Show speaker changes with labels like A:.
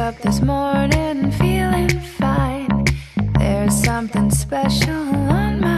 A: up this morning feeling fine. There's something special on my